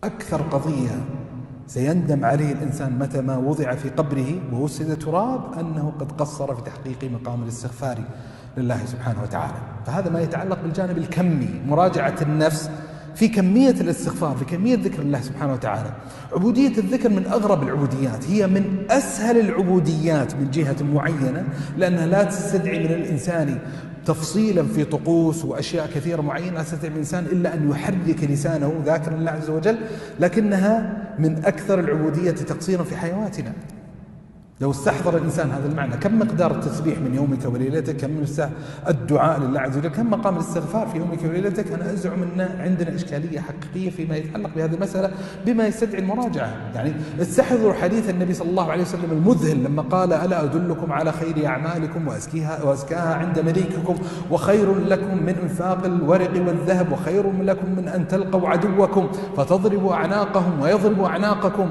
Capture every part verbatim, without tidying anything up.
أكثر قضية سيندم عليه الإنسان متى ما وضع في قبره ووسد تراب أنه قد قصر في تحقيق مقام الاستغفار لله سبحانه وتعالى. فهذا ما يتعلق بالجانب الكمي، مراجعة النفس في كمية الاستغفار، في كمية ذكر الله سبحانه وتعالى. عبودية الذكر من أغرب العبوديات، هي من أسهل العبوديات من جهة معينة، لأنها لا تستدعي من الإنسان تفصيلا في طقوس وأشياء كثيرة معينة، لا يستطيع الإنسان إلا أن يحرك لسانه ذاكرا الله عز وجل، لكنها من أكثر العبودية تقصيرا في حيواتنا. لو استحضر الإنسان هذا المعنى، كم مقدار التسبيح من يومك وليلتك، كم من الدعاء لله عز وجل، كم مقام الاستغفار في يومك وليلتك. أنا أزعم أن عندنا إشكالية حقيقية فيما يتعلق بهذه المسألة بما يستدعي المراجعة. يعني استحضروا حديث النبي صلى الله عليه وسلم المذهل لما قال: ألا أدلكم على خير أعمالكم وأزكيها وأزكاها عند مليككم، وخير لكم من إنفاق الورق والذهب، وخير لكم من أن تلقوا عدوكم فتضربوا أعناقهم ويضربوا أعناقكم.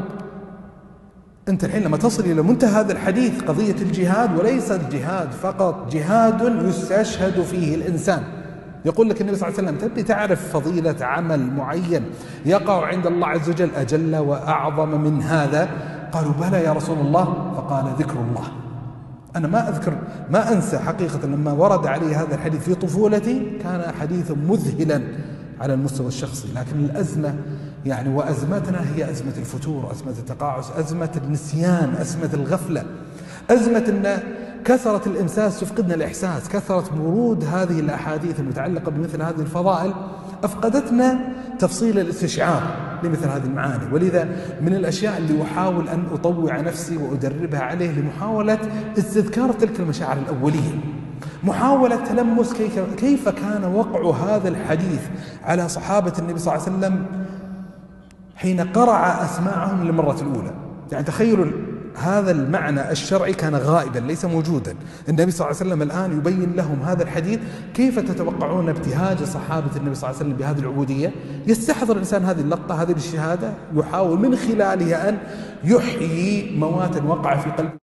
أنت الحين لما تصل إلى منتهى هذا الحديث، قضية الجهاد، وليس الجهاد فقط، جهاد يستشهد فيه الإنسان. يقول لك النبي صلى الله عليه وسلم: تبي تعرف فضيلة عمل معين يقع عند الله عز وجل أجل وأعظم من هذا؟ قالوا: بلى يا رسول الله. فقال: ذكر الله. أنا ما أذكر ما أنسى حقيقة لما ورد علي هذا الحديث في طفولتي، كان حديثا مذهلا على المستوى الشخصي. لكن الأزمة يعني وأزمتنا هي أزمة الفتور، أزمة التقاعس، أزمة النسيان، أزمة الغفلة، أزمة أن كثرة الإمساس تفقدنا الإحساس، كثرة ورود هذه الأحاديث المتعلقة بمثل هذه الفضائل أفقدتنا تفصيل الاستشعار لمثل هذه المعاني. ولذا من الأشياء اللي أحاول أن أطوع نفسي وأدربها عليه لمحاولة استذكار تلك المشاعر الأولية، محاولة تلمس كيف, كيف كان وقع هذا الحديث على صحابة النبي صلى الله عليه وسلم حين قرع أسماعهم للمرة الأولى. يعني تخيلوا هذا المعنى الشرعي كان غائبا ليس موجودا، النبي صلى الله عليه وسلم الآن يبين لهم هذا الحديث. كيف تتوقعون ابتهاج صحابة النبي صلى الله عليه وسلم بهذه العبودية؟ يستحضر الإنسان هذه اللقطة، هذه الشهادة، يحاول من خلالها أن يحيي مواتا وقع في قلبه.